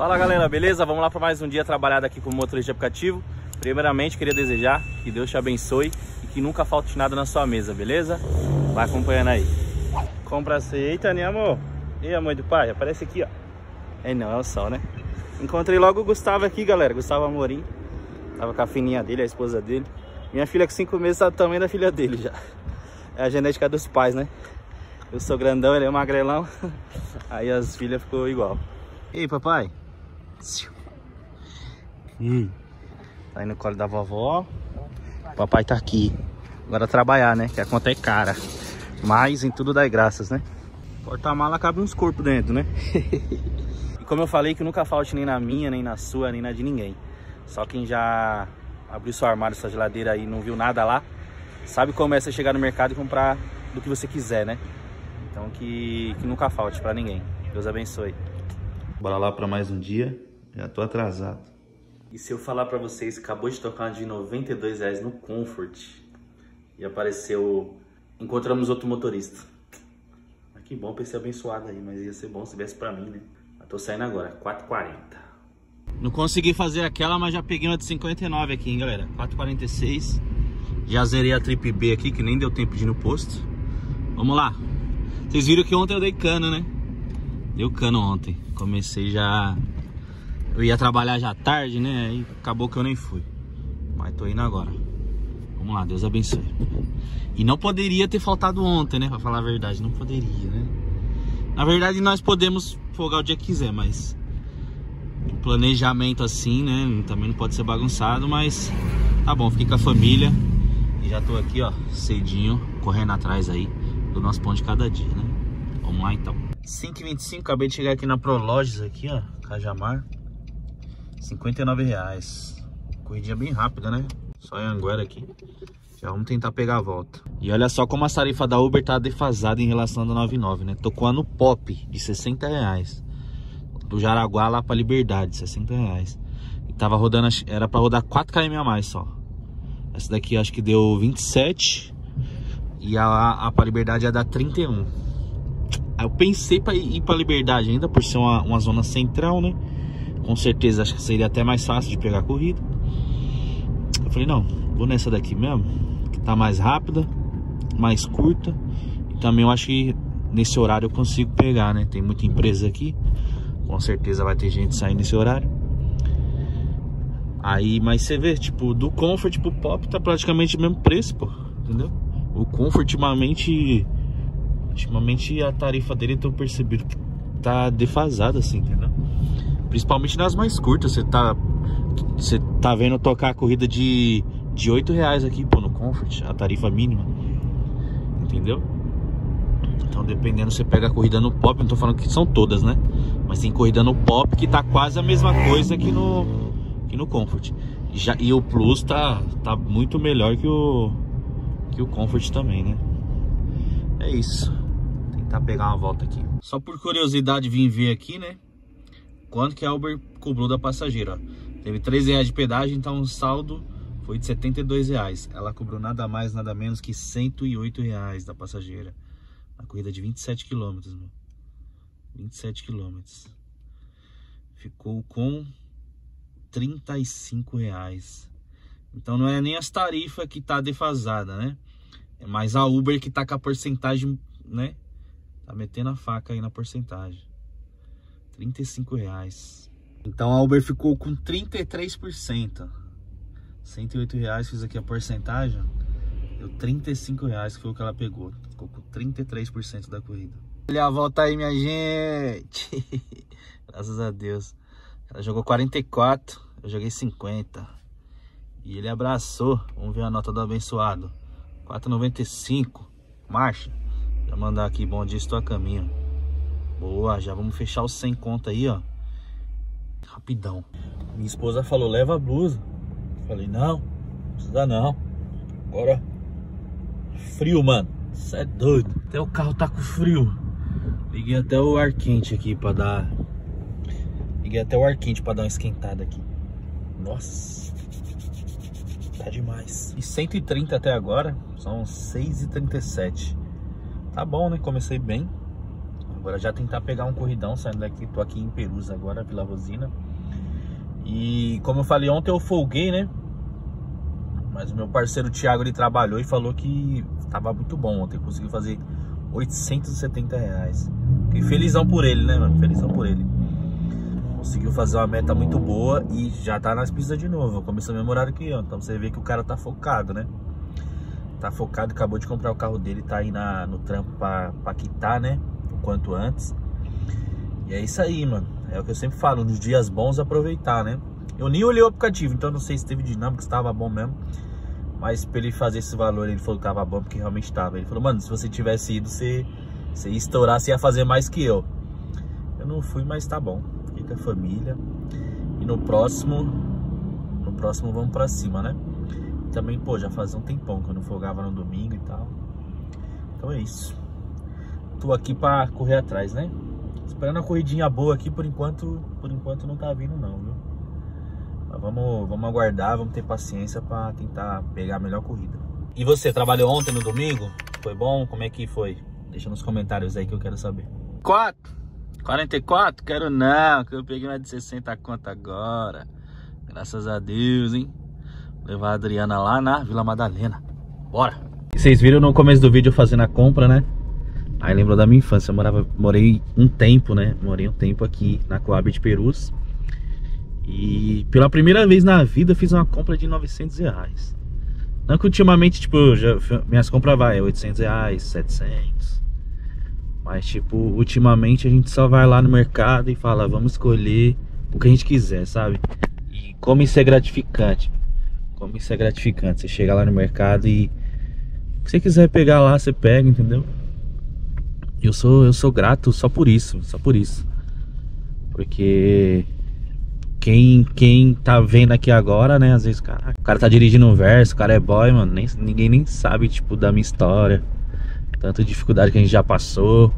Fala galera, beleza? Vamos lá para mais um dia trabalhado aqui como motorista de aplicativo. Primeiramente, queria desejar que Deus te abençoe e que nunca falte nada na sua mesa, beleza? Vai acompanhando aí. Compra aceita, né amor? E a mãe do pai? Aparece aqui, ó. É não, é o sol, né? Encontrei logo o Gustavo aqui, galera. Gustavo Amorim. Tava com a fininha dele, a esposa dele. Minha filha com 5 meses tá do tamanho da filha dele já. É a genética dos pais, né? Eu sou grandão, ele é magrelão. Aí as filhas ficou igual. E aí, papai? Tá aí no colo da vovó. O papai tá aqui. Agora trabalhar, né? Que a conta é cara. Mas em tudo dá graças, né? Porta-mala cabe uns corpos dentro, né? E como eu falei, que nunca falte nem na minha, nem na sua, nem na de ninguém. Só quem já abriu seu armário, sua geladeira aí e não viu nada lá, sabe como é você chegar no mercado e comprar do que você quiser, né? Então que nunca falte pra ninguém. Deus abençoe. Bora lá pra mais um dia. Já tô atrasado. E se eu falar pra vocês que acabou de tocar de R$92 no Comfort e apareceu... Encontramos outro motorista. Mas que bom pra ser abençoado aí, mas ia ser bom se viesse pra mim, né? Eu tô saindo agora, 4h40. Não consegui fazer aquela, mas já peguei uma de 59 aqui, hein, galera. 4h46. Já zerei a Trip B aqui, que nem deu tempo de ir no posto. Vamos lá. Vocês viram que ontem eu dei cano, né? Deu cano ontem. Comecei já... Eu ia trabalhar já tarde, né? Aí acabou que eu nem fui. Mas tô indo agora. Vamos lá, Deus abençoe. E não poderia ter faltado ontem, né? Pra falar a verdade, não poderia, né? Na verdade, nós podemos folgar o dia que quiser, mas... O planejamento assim, né? Também não pode ser bagunçado, mas... Tá bom, fiquei com a família. E já tô aqui, ó, cedinho, correndo atrás aí do nosso pão de cada dia, né? Vamos lá, então. 5h25, acabei de chegar aqui na Prologes aqui, ó, Cajamar. R$59. Corridinha bem rápida, né? Só em Anguera aqui. Já vamos tentar pegar a volta. E olha só como a tarifa da Uber tá defasada em relação à da 99, né? Tocou a no Pop de R$60. Do Jaraguá lá pra Liberdade, R$60. E tava rodando, era pra rodar 4 km a mais só. Essa daqui acho que deu 27. E a pra Liberdade ia dar 31. Aí eu pensei pra ir pra Liberdade ainda, por ser uma zona central, né? Com certeza acho que seria até mais fácil de pegar a corrida. Eu falei, não, vou nessa daqui mesmo, que tá mais rápida, mais curta. E também eu acho que nesse horário eu consigo pegar, né? Tem muita empresa aqui. Com certeza vai ter gente saindo nesse horário. Aí, mas você vê, tipo, do Comfort pro Pop tá praticamente o mesmo preço, pô. Entendeu? O Comfort ultimamente a tarifa dele, eu tô percebendo que tá defasada, assim, entendeu? Principalmente nas mais curtas. Você tá vendo tocar a corrida de R$8 aqui, pô, no Comfort, a tarifa mínima. Entendeu? Então, dependendo, você pega a corrida no Pop, não tô falando que são todas, né? Mas tem corrida no Pop que tá quase a mesma coisa que no Comfort. E o Plus tá muito melhor que o Comfort também, né? É isso. Tentar pegar uma volta aqui. Só por curiosidade vim ver aqui, né? Quanto que a Uber cobrou da passageira, ó. Teve R$3 de pedágio, então o saldo foi de R$72. Ela cobrou nada mais, nada menos que R$108 da passageira. A corrida de 27 km, meu. 27 km. Ficou com R$35. Então não é nem as tarifas que tá defasada, né? É mais a Uber que tá com a porcentagem, né? Tá metendo a faca aí na porcentagem. R$35. Então a Uber ficou com 33%. R$108, fiz aqui a porcentagem. Deu R$35, que foi o que ela pegou. Ficou com 33% da corrida. Olha a volta aí, minha gente. Graças a Deus. Ela jogou 44, eu joguei 50. E ele abraçou. Vamos ver a nota do abençoado. 4,95. Marcha. Já mandar aqui, bom dia, estou a caminho. Boa, já vamos fechar os 100 conto aí, ó. Rapidão. Minha esposa falou, leva a blusa. Falei, não precisa não. Agora, frio, mano. Isso é doido. Até o carro tá com frio. Liguei até o ar quente aqui pra dar... Liguei até o ar quente pra dar uma esquentada aqui. Nossa. Tá demais. E 130 até agora. São 6h37. Tá bom, né? Comecei bem. Agora já tentar pegar um corridão saindo daqui. Tô aqui em Perus agora, Vila Rosina. E como eu falei ontem, eu folguei, né? Mas o meu parceiro Thiago, ele trabalhou e falou que tava muito bom ontem. Conseguiu fazer R$870. Fiquei felizão por ele, né, mano? Felizão por ele. Conseguiu fazer uma meta muito boa e já tá nas pistas de novo. Começou o mesmo horário que eu. Então você vê que o cara tá focado, né? Tá focado, acabou de comprar o carro dele, tá aí no trampo pra quitar, né? O quanto antes. E é isso aí, mano. É o que eu sempre falo, nos dias bons aproveitar, né? Eu nem olhei o aplicativo, então não sei se teve dinâmica, se tava bom mesmo. Mas pra ele fazer esse valor, ele falou que tava bom, porque realmente tava. Ele falou, mano, se você tivesse ido, você ia estourar, você ia fazer mais que eu. Eu não fui, mas tá bom. Fiquei com a família. E no próximo vamos pra cima, né? Também, pô, já fazia um tempão que eu não folgava no domingo e tal. Então é isso. Tô aqui pra correr atrás, né? Esperando a corridinha boa aqui, por enquanto não tá vindo não, viu? Mas vamos aguardar, vamos ter paciência pra tentar pegar a melhor corrida. E você, trabalhou ontem no domingo? Foi bom? Como é que foi? Deixa nos comentários aí que eu quero saber. 44? Quero não, que eu peguei mais de 60 conto agora. Graças a Deus, hein? Levar a Adriana lá na Vila Madalena. Bora! E vocês viram no começo do vídeo eu fazendo a compra, né? Aí lembrou da minha infância. Eu morei um tempo, né? Morei um tempo aqui na Coab de Perus. E pela primeira vez na vida eu fiz uma compra de R$900. Não que ultimamente, tipo, minhas compras vai R$800, 700. Mas tipo, ultimamente a gente só vai lá no mercado e fala, vamos escolher o que a gente quiser, sabe? E como isso é gratificante. Como isso é gratificante. Você chega lá no mercado e o que você quiser pegar lá, você pega, entendeu? Eu sou grato só por isso. Porque quem tá vendo aqui agora, né? Às vezes o cara tá dirigindo um Versa, o cara é boy, mano. Ninguém nem sabe, tipo, da minha história. Tanta dificuldade que a gente já passou.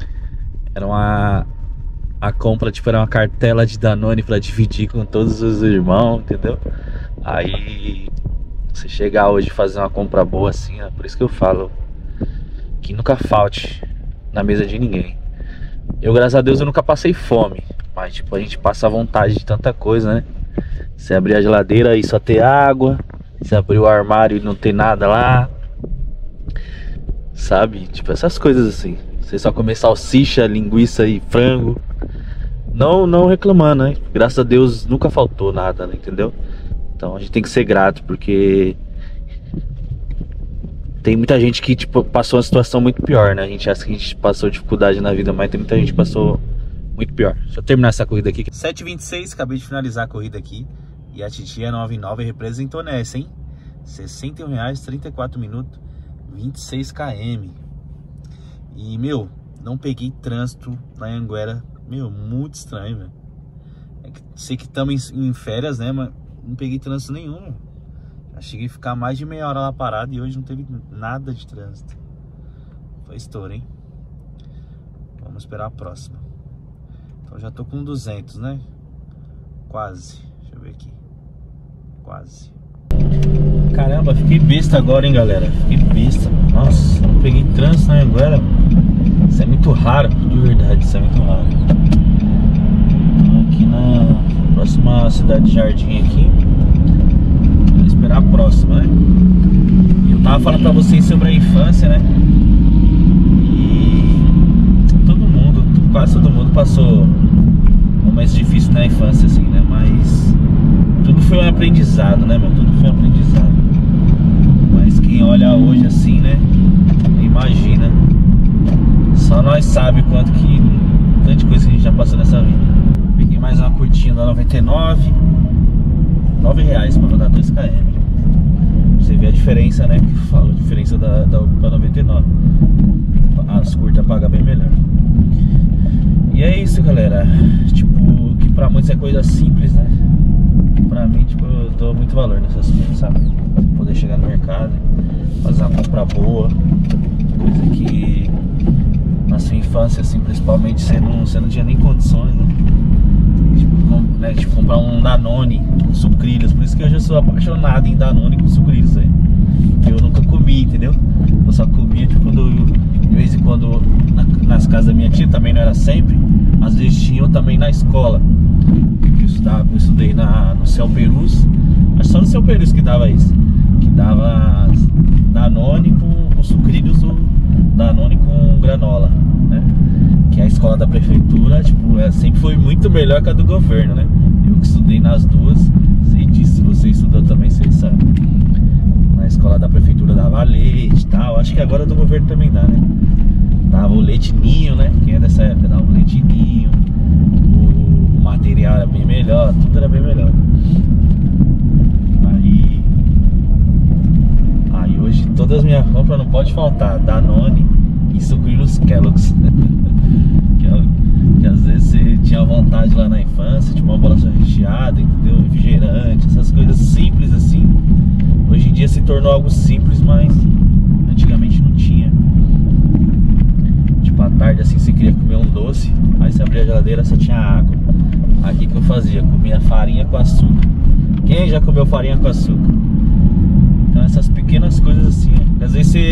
A compra, tipo, era uma cartela de Danone pra dividir com todos os irmãos, entendeu? Aí você chegar hoje e fazer uma compra boa assim, é por isso que eu falo que nunca falte na mesa de ninguém. Eu, graças a Deus, eu nunca passei fome. Mas tipo, a gente passa vontade de tanta coisa, né? Você abrir a geladeira e só ter água. Você abrir o armário e não ter nada lá. Sabe? Tipo, essas coisas assim. Você só comer salsicha, linguiça e frango. Não reclamando, né? Graças a Deus nunca faltou nada, né? Entendeu? Então a gente tem que ser grato, porque tem muita gente que, tipo, passou uma situação muito pior, né? A gente acha que a gente passou dificuldade na vida, mas tem muita gente que passou muito pior. Deixa eu terminar essa corrida aqui. 7h26, acabei de finalizar a corrida aqui. E a Titia 99 representou nessa, hein? R$61, 34 minutos, 26 km. E, meu, não peguei trânsito na Anhanguera. Meu, muito estranho, velho. Sei que estamos em férias, né? Mas não peguei trânsito nenhum. Já cheguei a ficar mais de meia hora lá parado e hoje não teve nada de trânsito. Foi estouro, hein? Vamos esperar a próxima. Então já tô com 200, né? Quase. Deixa eu ver aqui. Quase. Caramba, fiquei besta agora, hein, galera. Fiquei besta. Nossa, não peguei trânsito na Anhanguera. Isso é muito raro, de verdade. Isso é muito raro. Aqui na próxima cidade de Jardim aqui. Vou esperar a próxima, né? Eu tava falando pra vocês sobre a infância, né? E quase todo mundo passou momentos difíceis na infância, assim, né? Mas tudo foi um aprendizado, né, meu? Tudo foi um aprendizado. Mas quem olha hoje assim, né? Imagina. Só nós sabe quanto que tanta coisa que a gente já passou nessa vida. Peguei mais uma curtinha da 99, R$9 pra rodar 2 km. Você vê a diferença, né? Que fala a diferença da 99. As curtas pagam bem melhor. E é isso, galera. Tipo, que pra muitos é coisa simples, né? Pra mim, tipo, eu dou muito valor nessas coisas, sabe? Poder chegar no mercado, fazer uma compra boa. Coisa que na sua infância, assim, principalmente, você não tinha nem condições, né? Tipo, comprar um Danone com sucrilhos. Por isso que hoje eu sou apaixonado em Danone com sucrilhos aí. eu nunca comi, entendeu? Eu só comia tipo, quando, de vez em quando, nas casas da minha tia, também não era sempre. Às vezes tinha também na escola. Eu estudei no Céu Perus. Mas só no Céu Perus que dava isso. Que dava Danone com sucrilhos, ou Danone com granola, né? Que a escola da prefeitura, tipo, sempre foi muito melhor que a do governo, né? Eu que estudei nas duas, sei disso. Se você estudou também, você sabe. Na escola da prefeitura dava leite e tal. Acho que agora do governo também dá, né? Dava o leite ninho, né? Quem é dessa época dava o leite ninho. O material era bem melhor, tudo era bem melhor. Aí hoje todas as minhas compras não pode faltar Danone e sucrilhos Kellogg's. que às vezes você tinha vontade lá na infância, tipo uma bolacha recheada, entendeu? Refrigerante, essas coisas simples assim. Hoje em dia se tornou algo simples, mas antigamente não tinha. Tipo, à tarde assim, você queria comer um doce, aí você abria a geladeira, só tinha água. Aqui que eu fazia, comia farinha com açúcar. Quem já comeu farinha com açúcar? Então essas pequenas coisas assim, ó. Às vezes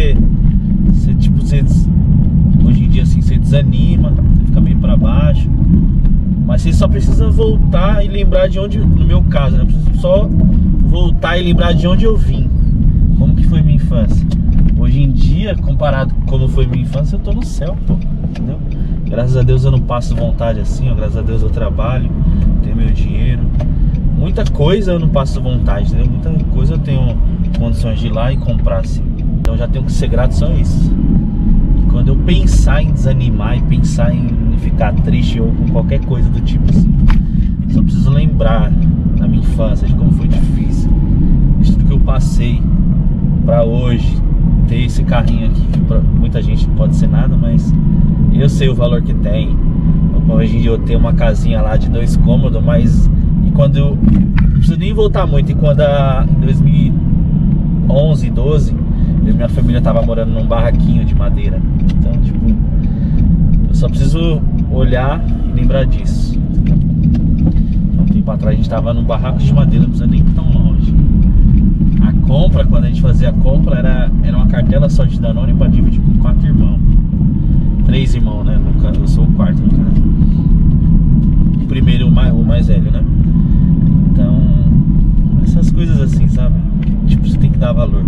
hoje em dia assim, você desanima, você fica meio pra baixo. Mas você só precisa voltar e lembrar de onde, no meu caso, né? Eu preciso só voltar e lembrar de onde eu vim. Como que foi minha infância. Hoje em dia, comparado com como foi minha infância, eu tô no céu, pô, entendeu? Graças a Deus eu não passo vontade assim, ó. Graças a Deus eu trabalho, tenho meu dinheiro. Muita coisa eu não passo vontade, entendeu? Muita coisa eu tenho condições de ir lá e comprar, assim. Então já tenho que ser grato só a isso. E quando eu pensar em desanimar e pensar em ficar triste ou com qualquer coisa do tipo assim, só preciso lembrar da minha infância, de como foi difícil, de tudo que eu passei pra hoje ter esse carrinho aqui, que pra muita gente não pode ser nada, mas eu sei o valor que tem. Hoje em dia eu tenho uma casinha lá de 2 cômodos, mas e quando eu não preciso nem voltar muito, e quando em 2011, 12, eu e minha família tava morando num barraquinho de madeira. Então, tipo, eu só preciso olhar e lembrar disso. Há um tempo atrás a gente tava num barraco de madeira, não precisa nem ir tão longe. A compra, quando a gente fazia a compra, era uma cartela só de Danone pra dividir com 4 irmãos. 3 irmãos, né? No caso, eu sou o quarto, no caso. O primeiro, o mais velho, né? Então, essas coisas assim, sabe? Tipo, você tem que dar valor.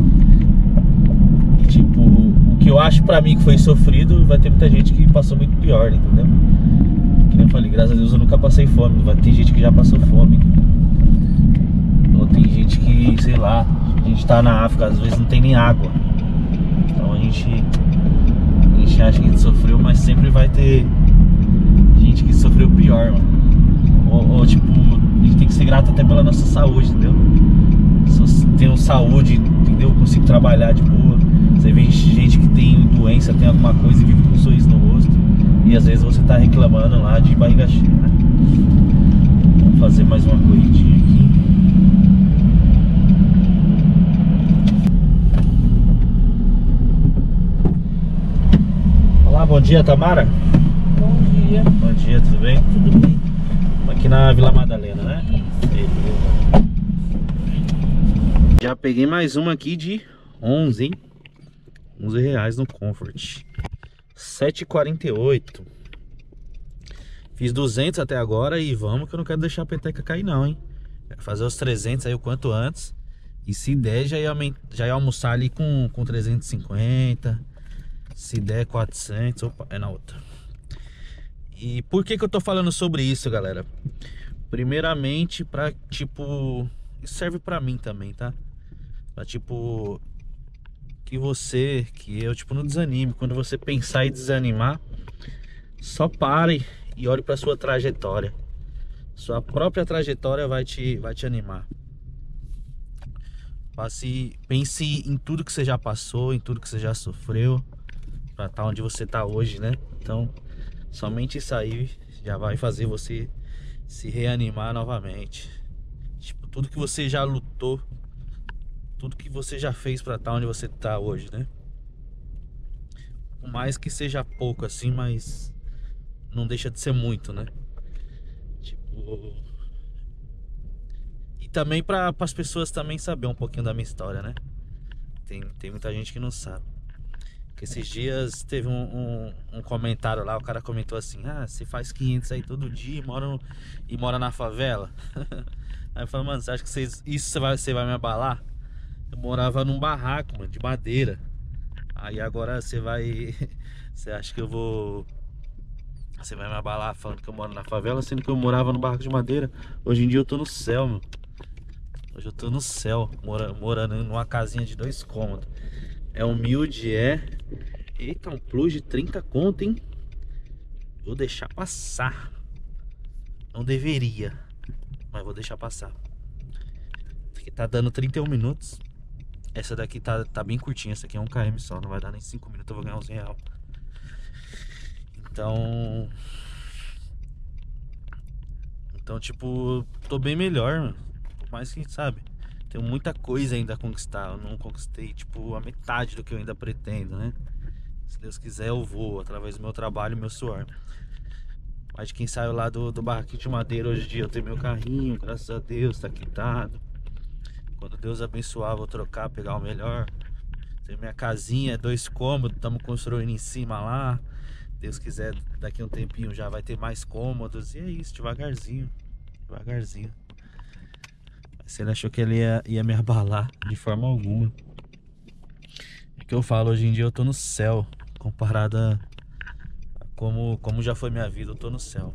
E tipo, o que eu acho pra mim que foi sofrido, vai ter muita gente que passou muito pior, entendeu? Que nem eu falei, graças a Deus eu nunca passei fome. Vai ter gente que já passou fome. Ou tem gente que, sei lá, a gente tá na África, às vezes não tem nem água. Então a gente acha que a gente sofreu, mas sempre vai ter gente que sofreu pior, mano. Ou tipo, a gente tem que ser grato até pela nossa saúde, entendeu? Se eu tenho saúde, entendeu? Eu consigo trabalhar de boa. Você vê gente que tem doença, tem alguma coisa e vive com um sorriso no rosto, e às vezes você tá reclamando lá de barriga cheia, né? Vamos fazer mais uma corridinha aqui. Olá, bom dia, Tamara. Bom dia. Bom dia, tudo bem? Tudo bem? Aqui na Vila Madalena, né? Beleza. Já peguei mais uma aqui de 11, hein? 11 reais no Comfort. 7,48. Fiz 200 até agora e vamos, que eu não quero deixar a peteca cair não, hein? Quero fazer os 300 aí o quanto antes. E se der, já ia almoçar ali com 350. Se der 400, opa, é na outra. E por que eu tô falando sobre isso, galera? Primeiramente, pra, tipo, isso serve pra mim também, tá? Pra, tipo, que eu, tipo, não desanime. Quando você pensar em desanimar, só pare e olhe pra sua trajetória. Sua própria trajetória vai te animar. Pense em tudo que você já passou, em tudo que você já sofreu, pra estar onde você tá hoje, né? Então, somente isso aí já vai fazer você se reanimar novamente. Tipo, tudo que você já lutou, tudo que você já fez pra estar onde você tá hoje, né? Por mais que seja pouco assim, mas não deixa de ser muito, né? Tipo... E também para as pessoas também saber um pouquinho da minha história, né? Tem muita gente que não sabe. Que esses dias teve um comentário lá, o cara comentou assim: ah, você faz 500 aí todo dia e mora na favela? Aí eu falei, mano, você acha que isso você vai me abalar? Eu morava num barraco, mano, de madeira. Aí agora você acha que você vai me abalar falando que eu moro na favela, sendo que eu morava num barraco de madeira. Hoje em dia eu tô no céu, meu. Hoje eu tô no céu, morando numa casinha de 2 cômodos. É humilde, é. Eita, um plus de 30 conto, hein? Vou deixar passar. Não deveria, mas vou deixar passar. Aqui tá dando 31 minutos. Essa daqui tá bem curtinha. Essa aqui é 1 km só. Não vai dar nem 5 minutos, eu vou ganhar uns real. Então tipo, tô bem melhor, mano. Por mais que, sabe, tenho muita coisa ainda a conquistar. Eu não conquistei, tipo, a metade do que eu ainda pretendo, né? Se Deus quiser eu vou, através do meu trabalho e meu suor. Mas de quem saiu lá do barraquinho de madeira, hoje em dia eu tenho meu carrinho, graças a Deus, tá quitado. Quando Deus abençoar, vou trocar, pegar o melhor. Tenho minha casinha, 2 cômodos, estamos construindo em cima lá. Deus quiser, daqui a um tempinho já vai ter mais cômodos. E é isso, devagarzinho, devagarzinho. Se ele achou que ele ia me abalar de forma alguma. É que eu falo, hoje em dia eu tô no céu. Comparado a como já foi minha vida, eu tô no céu.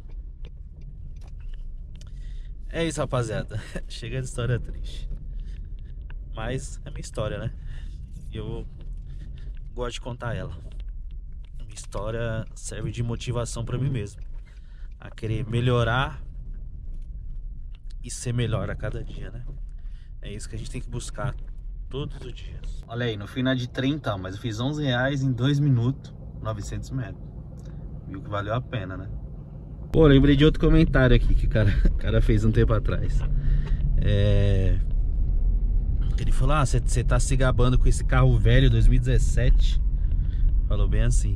É isso, rapaziada. Chega de história triste. Mas é minha história, né? E eu gosto de contar ela. Minha história serve de motivação pra mim mesmo. A querer melhorar e ser melhor a cada dia, né? É isso que a gente tem que buscar todos os dias. Olha aí, no final de 30, mas eu fiz R$11 em 2 minutos, 900 metros. Viu que valeu a pena, né? Pô, lembrei de outro comentário aqui que o cara fez um tempo atrás. Ele falou, ah, você tá se gabando com esse carro velho 2017. Falou bem assim.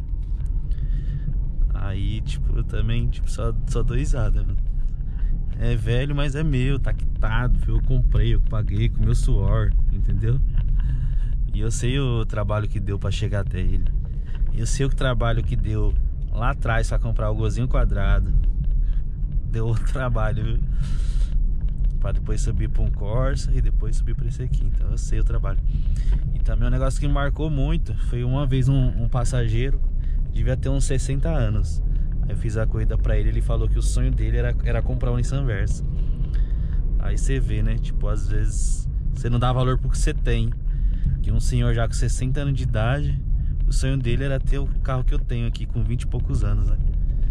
Aí, tipo, eu também só dou risada, mano. É velho, mas é meu, tá quitado. Eu comprei, eu paguei com meu suor, entendeu? E eu sei o trabalho que deu pra chegar até ele. Eu sei o trabalho que deu lá atrás pra comprar o golzinho quadrado. Deu o trabalho, viu? Pra depois subir pra um Corsa e depois subir pra esse aqui. Então eu sei o trabalho. E também um negócio que me marcou muito foi uma vez um passageiro, devia ter uns 60 anos. Aí eu fiz a corrida pra ele, ele falou que o sonho dele era comprar um Nissan Versa. Aí você vê, né? Tipo, às vezes você não dá valor pro que você tem. Que um senhor já com 60 anos de idade, o sonho dele era ter o carro que eu tenho aqui com 20 e poucos anos, né?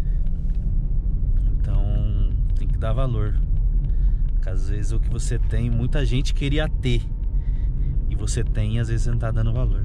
Então tem que dar valor. Porque às vezes o que você tem, muita gente queria ter. E você tem e às vezes você não tá dando valor.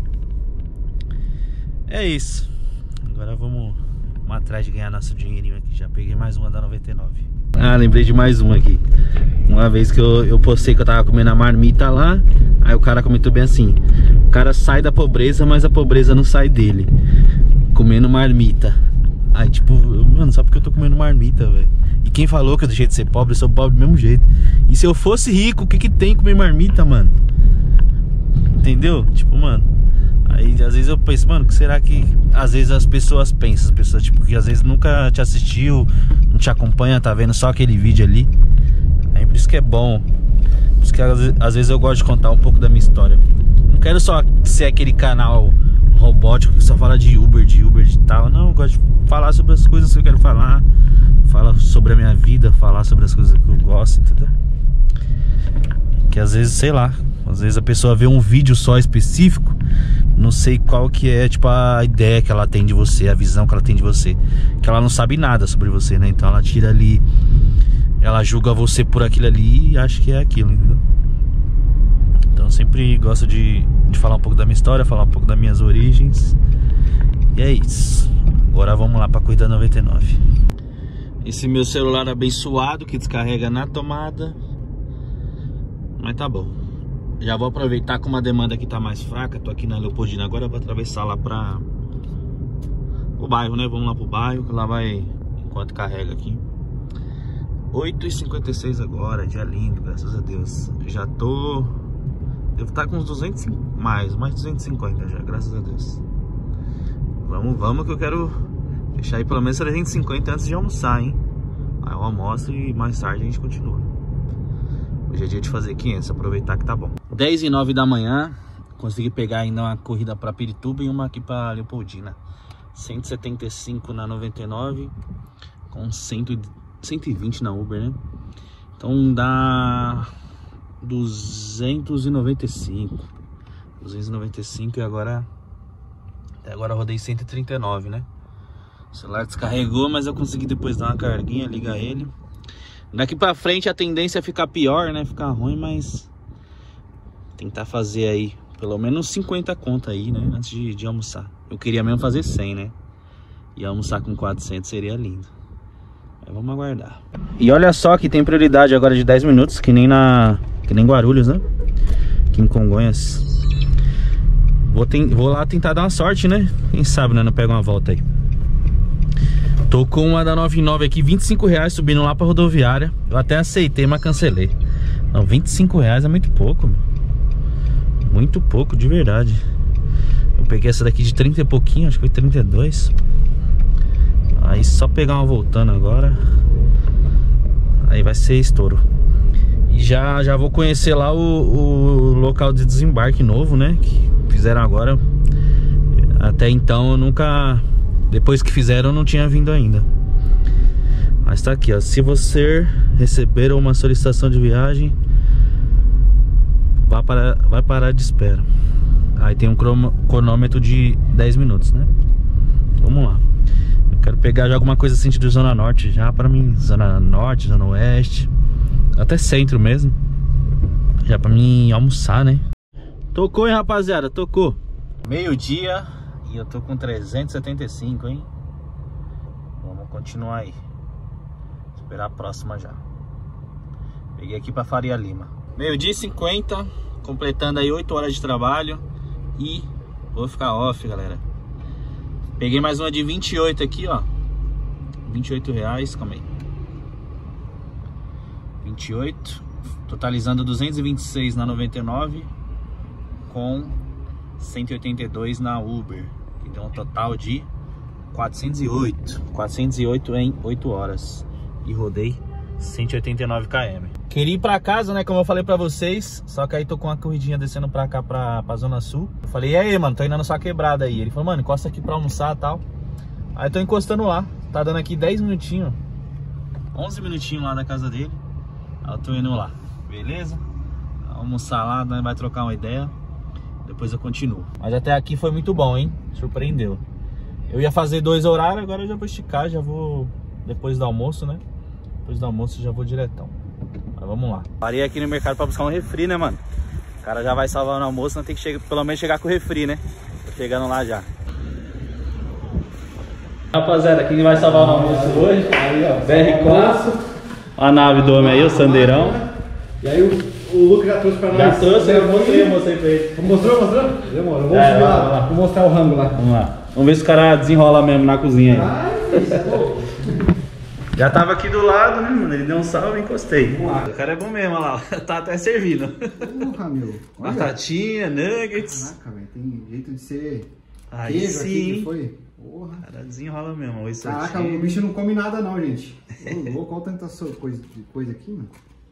É isso. Agora vamos atrás de ganhar nosso dinheirinho aqui. Já peguei mais uma da 99. Ah, lembrei de mais uma aqui. Uma vez que eu postei que eu tava comendo a marmita lá. Aí o cara comentou bem assim: o cara sai da pobreza, mas a pobreza não sai dele. Comendo marmita. Aí tipo, mano, só porque eu tô comendo marmita, velho. E quem falou que eu deixei de ser pobre, eu sou pobre do mesmo jeito. E se eu fosse rico, o que tem comer marmita, mano? Entendeu? Tipo, mano, aí às vezes eu penso, mano, o que será que às vezes as pessoas pensam? As pessoas, tipo, que às vezes nunca te assistiu, não te acompanha, tá vendo só aquele vídeo ali. Aí por isso que é bom. Por isso que às vezes eu gosto de contar um pouco da minha história. Não quero só ser aquele canal robótico que só fala de Uber de tal. Não, eu gosto de falar sobre as coisas que eu quero falar. Falar sobre a minha vida, falar sobre as coisas que eu gosto, entendeu? Que às vezes, sei lá, às vezes a pessoa vê um vídeo só específico, não sei qual que é, tipo, a ideia que ela tem de você, a visão que ela tem de você, que ela não sabe nada sobre você, né? Então ela tira ali, ela julga você por aquilo ali e acha que é aquilo, entendeu? Então eu sempre gosto de falar um pouco da minha história, falar um pouco das minhas origens. E é isso. Agora vamos lá pra corrida 99. Esse meu celular abençoado que descarrega na tomada. Mas tá bom. Já vou aproveitar que uma demanda aqui tá mais fraca. Tô aqui na Leopoldina agora, vou atravessar lá pra o bairro, né? Vamos lá pro bairro, que lá vai enquanto carrega aqui. 8h56 agora, dia lindo, graças a Deus. Já tô Devo estar com uns 205, mais 250 já, graças a Deus. Vamos que eu quero deixar aí pelo menos 350 antes de almoçar, hein? Aí eu almoço e mais tarde a gente continua. Hoje é dia de fazer 500, aproveitar que tá bom. 10h09 da manhã, consegui pegar ainda uma corrida pra Pirituba e uma aqui pra Leopoldina. 175 na 99, com 120 na Uber, né? Então dá 295 e agora... Até agora eu rodei 139, né? O celular descarregou, mas eu consegui depois dar uma carguinha, ligar ele. Daqui pra frente a tendência é ficar pior, né? Ficar ruim, mas... tentar fazer aí pelo menos 50 contas aí, né? Antes de almoçar. Eu queria mesmo fazer 100, né? E almoçar com 400 seria lindo. Mas vamos aguardar. E olha só que tem prioridade agora de 10 minutos, que nem Guarulhos, né? Aqui em Congonhas. Vou lá tentar dar uma sorte, né? Quem sabe, né? Não pega uma volta aí. Tô com uma da 99 aqui, 25 reais, subindo lá pra rodoviária. Eu até aceitei, mas cancelei. Não, 25 reais é muito pouco, meu. Muito pouco, de verdade. Eu peguei essa daqui de 30 e pouquinho, acho que foi 32. Aí só pegar uma voltando agora. Aí vai ser estouro. E já vou conhecer lá o local de desembarque novo, né? Que fizeram agora. Até então eu nunca... Depois que fizeram eu não tinha vindo ainda. Mas tá aqui, ó. Se você receber uma solicitação de viagem, vai parar de espera. Aí tem um cronômetro de 10 minutos, né? Vamos lá. Eu quero pegar já alguma coisa sentido Zona Norte já pra mim. Zona Norte, Zona Oeste, até centro mesmo. Já pra mim almoçar, né? Tocou, hein, rapaziada? Tocou. Meio-dia e eu tô com 375, hein? Vamos continuar aí. Esperar a próxima já. Peguei aqui pra Faria Lima. Meio-dia e 50, completando aí 8 horas de trabalho. E vou ficar off, galera. Peguei mais uma de 28 aqui, ó. 28 reais, calma aí. 28, totalizando 226 na 99, com 182 na Uber, que deu um total de 408 em 8 horas. E rodei 189 km. Queria ir pra casa, né, como eu falei pra vocês. Só que aí tô com uma corridinha descendo pra cá, pra Zona Sul. Eu falei, e aí, mano, tô indo na sua quebrada aí. Ele falou, mano, encosta aqui pra almoçar e tal. Aí tô encostando lá. Tá dando aqui 10 minutinhos, 11 minutinhos lá da casa dele. Aí eu tô indo lá, beleza? Almoçar lá, né, vai trocar uma ideia. Depois eu continuo. Mas até aqui foi muito bom, hein? Surpreendeu. Eu ia fazer 2 horários, agora eu já vou esticar. Já vou depois do almoço, né? Depois do almoço já vou diretão. Mas vamos lá. Parei aqui no mercado pra buscar um refri, né, mano? O cara já vai salvar no almoço, não tem que pelo menos chegar com o refri, né? Tô chegando lá já. Rapaziada, quem vai salvar no almoço hoje? Aí, ó, BR4. A nave do homem aí, o Sandeirão. E aí o Lucas já trouxe pra nós. Já trouxe, eu mostrei pra ele. Mostrou? Demora. Vamos subir lá. Vou mostrar o rango lá. Vamos lá. Vamos ver se o cara desenrola mesmo na cozinha aí. Já tava aqui do lado, né, mano? Ele deu um salve e encostei. O cara é bom mesmo, olha lá. Tá até servindo. Porra, meu. Olha. Batatinha, nuggets. Caraca, velho. Tem jeito de ser Aí queijo sim. aqui que foi. Porra. O cara desenrola mesmo. Oi, Caraca, o bicho não come nada não, gente. Louco, olha tanta coisa aqui, mano.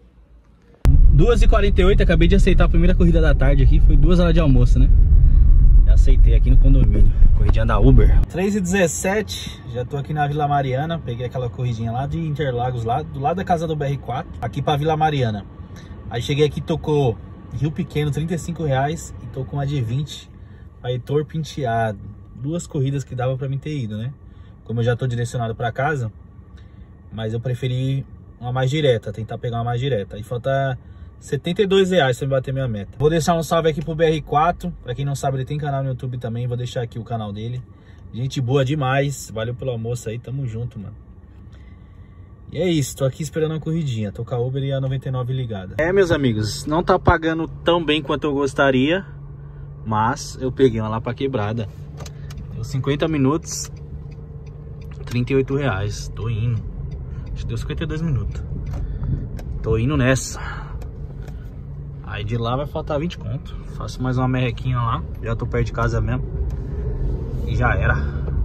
2h48, acabei de aceitar a primeira corrida da tarde aqui. Foi 2 horas de almoço, né? Já aceitei aqui no condomínio. Corridinha da Uber. 3h17, já tô aqui na Vila Mariana. Peguei aquela corridinha lá de Interlagos, lá do lado da casa do BR4, aqui pra Vila Mariana. Aí cheguei aqui, tocou Rio Pequeno, 35 reais. E tô com uma de 20 pra Heitor Penteado. 2 corridas que dava pra mim ter ido, né? Como eu já tô direcionado pra casa, mas eu preferi uma mais direta, tentar pegar uma mais direta. Aí falta 72 reais pra me bater minha meta. Vou deixar um salve aqui pro BR4. Pra quem não sabe, ele tem canal no YouTube também. Vou deixar aqui o canal dele. Gente boa demais. Valeu pelo almoço aí. Tamo junto, mano. E é isso. Tô aqui esperando uma corridinha. Tô com a Uber e a 99 ligada. É, meus amigos. Não tá pagando tão bem quanto eu gostaria. Mas eu peguei uma lá pra quebrada. Deu 50 minutos. 38 reais. Tô indo. Acho que deu 52 minutos. Tô indo nessa. Aí de lá vai faltar 20 conto. Faço mais uma merrequinha lá. Já tô perto de casa mesmo. E já era.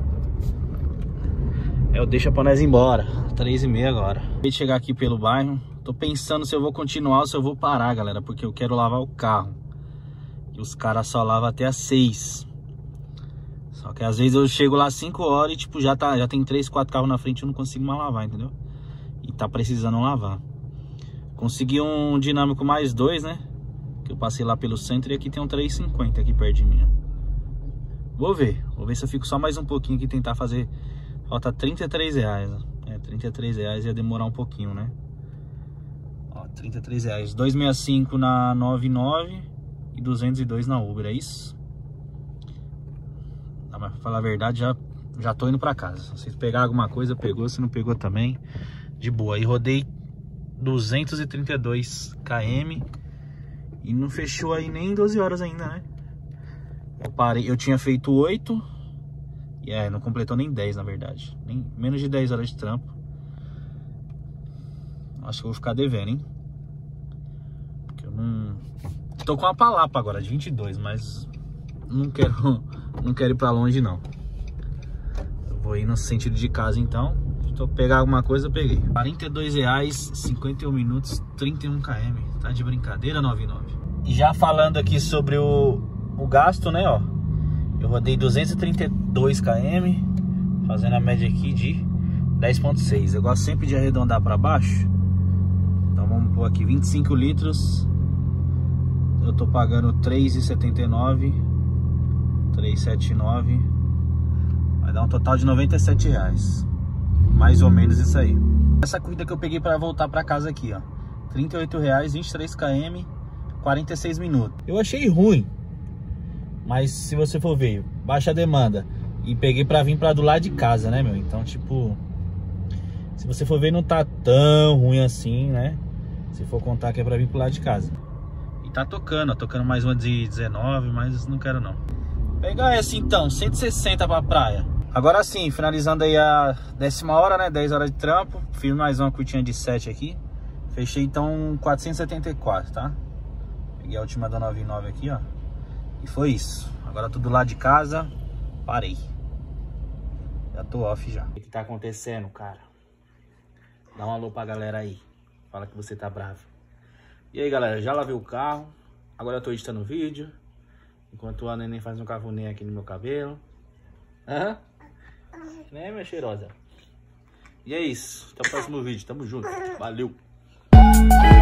Eu deixo pra nós ir embora. 3h30 agora. Acabei de chegar aqui pelo bairro. Tô pensando se eu vou continuar ou se eu vou parar, galera. Porque eu quero lavar o carro. E os caras só lavam até às 6. Só que às vezes eu chego lá às 5 horas e tipo, já tem 3, 4 carros na frente e eu não consigo mais lavar, entendeu? E tá precisando lavar. Consegui um dinâmico mais 2, né? Que eu passei lá pelo centro e aqui tem um 350 aqui perto de mim, ó. Vou ver se eu fico só mais um pouquinho aqui, tentar fazer. Falta R$33, ó. 33 reais ia demorar um pouquinho, né? Ó, 33 reais. 265 na 99 e 202 na Uber, é isso? Não, mas pra falar a verdade, já tô indo pra casa. Se pegar alguma coisa, pegou. Se não pegou também, de boa. E rodei 232 km e não fechou aí nem 12 horas ainda, né? Eu tinha feito 8 e não completou nem 10, na verdade. Nem menos de 10 horas de trampo. Acho que eu vou ficar devendo, hein? Porque eu não... Tô com uma palapa agora de 22, mas não quero ir pra longe, não. Eu vou ir no sentido de casa, então. Se eu pegar alguma coisa, eu peguei. R$42, 51 minutos, 31 km. Tá de brincadeira, 99. E já falando aqui sobre o gasto, né, ó. Eu rodei 232 km, fazendo a média aqui de 10,6. Eu gosto sempre de arredondar pra baixo. Então vamos pôr aqui 25 litros. Eu tô pagando R$3,79. 379. Vai dar um total de R$97. Mais ou menos isso aí. Essa corrida que eu peguei para voltar para casa aqui, ó. R$38, 23 km, 46 minutos. Eu achei ruim. Mas se você for ver, baixa demanda. E peguei para vir para do lado de casa, né, meu? Então, tipo, se você for ver, não tá tão ruim assim, né? Se for contar que é para vir pro lado de casa. E tá tocando, ó. Tocando mais uma de 19, mas não quero não. Pegar essa então, 160 pra praia. Agora sim, finalizando aí a 10ª hora, né? 10 horas de trampo. Fiz mais uma curtinha de 7 aqui. Fechei então 474, tá? Peguei a última da 99 aqui, ó. E foi isso. Agora tudo lá de casa. Parei. Já tô off já. O que tá acontecendo, cara? Dá um alô pra galera aí. Fala que você tá bravo. E aí, galera, já lavei o carro. Agora eu tô editando o vídeo. Enquanto a neném faz um cafuné aqui no meu cabelo. Aham. Né, minha cheirosa? E é isso. Até o próximo vídeo. Tamo junto. Valeu.